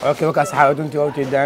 اوكي وكا اصحاب انتي وجدان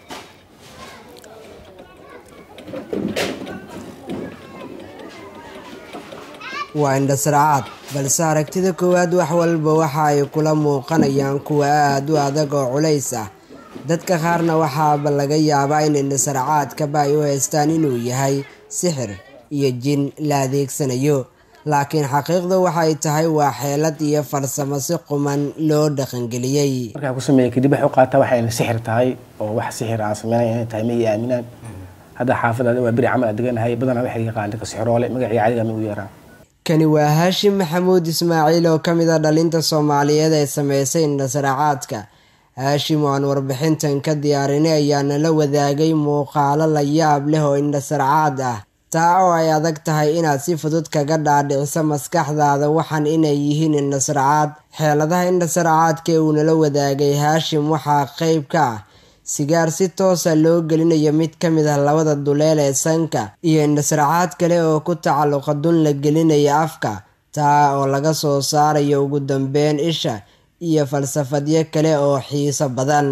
waa indhasraacad balse aragtida koowaad wax walba waxa ay kula muuqanayaan kuwa aad u adag oo culays ah dadka qaarna waxaaba laga yaabaa in indhasraacadkaba ay u haystaan inuu yahay sixir iyo jin la adeegsanayo laakiin xaqiiqdu waxay tahay waa xeelad iyo farsamo si quman loo dhaqangeliyay marka ku sameeyay kadib wax u qaata waxa ay sixir tahay oo wax sixir aan sameeyay tahay ma aaminaan hada xaafadada waa bari camal adaganahay badana waxay yaqaan dadka sixroole magaciisa caadiga ma u yaraa kani waa Haashim Maxamuud Ismaaciil oo kamid ah dhalinta Soomaaliyeed ee sameysay indhasraacadka Haashim oo warbixintan ka diyaarinay ayaa la wadaagay muuqaalo la yaab leh oo indhasraacad ah taa oo ay adag tahay inaad si fudud kaga dhaadhiciso maskaxdaada waxaan inay yihiin indhasraacad xeeladaha indhasraacadka uu la wadaagay Haashim waxaa qayb ka ah sigaar si toos ah loo gelinayo mid ka mid ah labada duleel ee sanka iyo indhasraacad kale oo ku tacalluqa dun la gelinayo afka taa oo laga soo saarayo ugu dambeyn isha iyo falsafadyo kale oo xiiso badan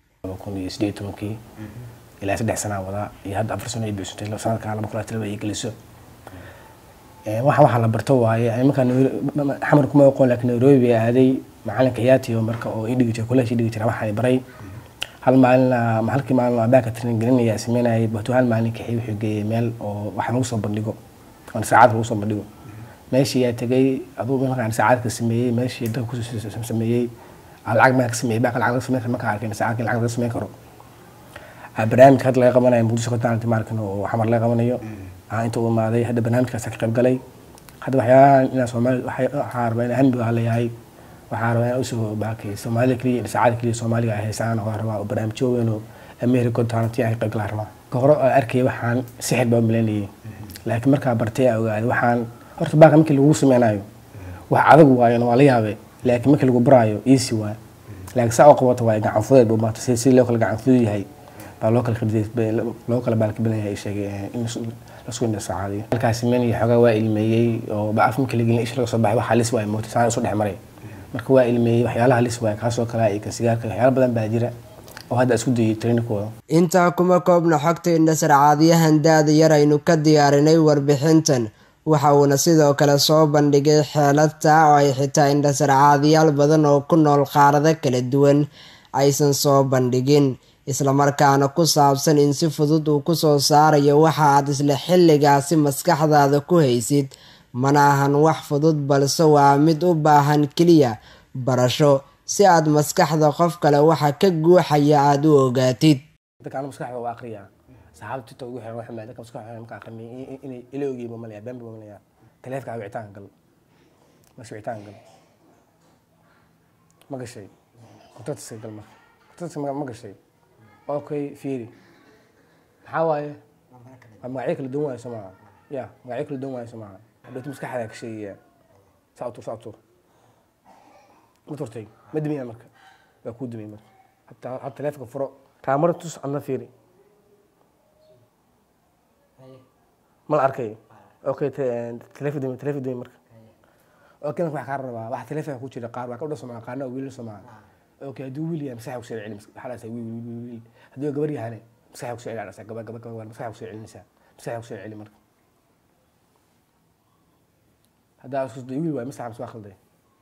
2018 ilaa 3 sano wada iyo hadda 4 sano ay biisatay sanadka 2023 ay geliso waxa la barto waaye marka xamar kuma aqoon laakiin Nairobi aaday macalinka Yaati oo marka oo idhigi jiray college idhigi jiray waxa ay baray hal maalin baaka training gelinaya sameynay bahto hal maalin ka wuxuu geeyay meel oo wax lagu soo bandhigo oo saacad lagu soo bandhigo meeshii ay tagay adoo markaan saacad ka sameeyay meeshii dad ku sameeyay lacag ma ka sameeyay baaka lacag sameeyay marka arkay saacad lacag laga sameyn karo barnaamij had laga qabanayo muqdisho ka taanti markan oo xamar laga qabanayo inta uu maaday hadda barnaamijkaas ka qayb galay hadda waxyaalaha ina Soomaali waxa arbeen ahaan baa leeyahay waxaa rabaa inuu soo baakay Soomaaliya kaliya saacad kaliya Soomaaliga ay haystaan oo rabaa barnaamijyo weyn oo America taanti ay qayb galaan kahor arkay waxaan sixir baa milanayay laakiin marka bartay ogaad waxaan horta baaka markii lagu sameynayo wax adag waayo waa la yaabay laakiin markii lagu baraayo easy waa laakiin saa oo qabato waa gacan fudeed buu maanta si loo kala gacan fudeed yahay baa loo kala khidmay loo kala baalki bilahay sheegay in la soo indhasaacadiyo halkaas meeni xogaa waa ilmeeyay oo baaf markii la gelin isla soo baxay waxa lis waa mootay saan soo dhaxmaray marka waa ilmeeyay waxyaalaha lis waa kaasoo kala ay ka sigaarka waxyaalo badan baa jira oo hadda isku dayay training-kooda inta kuma koobna xogta indhasraacadyahan daada yar aynu ka diyaarinay warbixintan waxa uuna sidoo kale soo bandhigay xeelada oo ay xitaa indhasraacadyaal badan oo ku nool qaarada kala duwan aysan soo bandhigin isla markaana ku saabsan in si fudud uu ku soo saarayo waxa aad isla xilligaasi maskaxdaada ku haysid mana ahan wax fudud balse waa mid u baahan kaliya barasho si aad maskaxda qof kale waxa ka guuxaya aad u ogaatid dadka maskaxda waa aqriya saxaabta ugu xiran waxa dadka maskaxda ka aqriyay in iloogi ma malaya bambi ma malaya taleefka wicitaan gal wicitaan gal ma gashay qotadsi gal ma gashay okay fiiri maxaa waaye magacyo kala duwan waaye Soomaa ya magacyo kala duwan waaye Soomaa hadda maskaxda ka sheegaya saatur ma turtay ma dimiya marka waa ku dimay marka hatta taleefka furo kaamara tus ana fiiri mal arkay okay taleefka dimi marka okay wax ka rabaa wax taleefka ku jira qaar waa ka dhasmaa qaarna wiil Soomaa okay haduu wiil yahay maskaxda ku soo celin xalaas wiil haduu gabar yahay maskaxda ku soo celinaysa gabar maskaxda ku soo celinaysa maskaxda ku soo celin marka هذا أساس دويل ولا مسحب سوا خلدي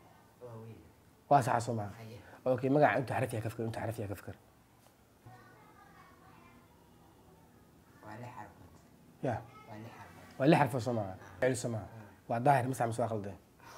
واسع سمع أوكي ما قاعد أنت عارف يا كفكر أنت عارف يا كفكر يا ولا حرف سمع على سمع والظاهر مسحب سوا خلدي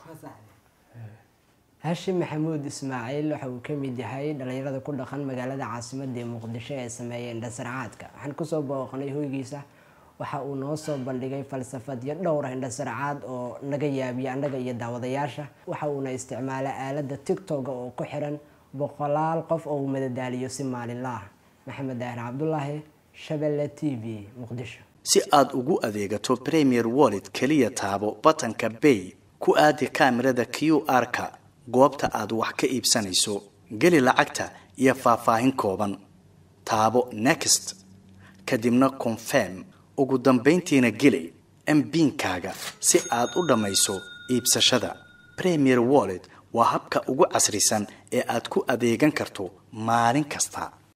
Haashim Maxamuud Ismaaciil waxa uu ka mid yahay dhalinyarada ku dhaqan magaalada caasimadda Muqdisho ee sameeyay indhasraacadka waxaan ku soo booqanay hoygiisa waxa uu noo soo bandhigay falsafadyo dhowr ah indhasraacad oo naga yaabiya anaga iyo daawadayaasha waxa uuna isticmaalay aaladda TikTok oo ku xiran boqolaal qof oo madadaaliyo si maalinle ah Maxamed Daahir Cabdullaahi Shabelle TV Muqdisho si aad ugu adeegato Premier Wallet kaliya taabo batanka Pay ku aadi kaamirada QR-ka goobta aad wax ka iibsanayso gali lacagta iyo faahfaahin kooban taabo Next kadibna Confirm ugu dambeyntiina gali MPin-kaaga si aad u dhamayso iibsashada Premier Wallet waa habka ugu casrisan ee aad ku adeegan karto maalin kasta.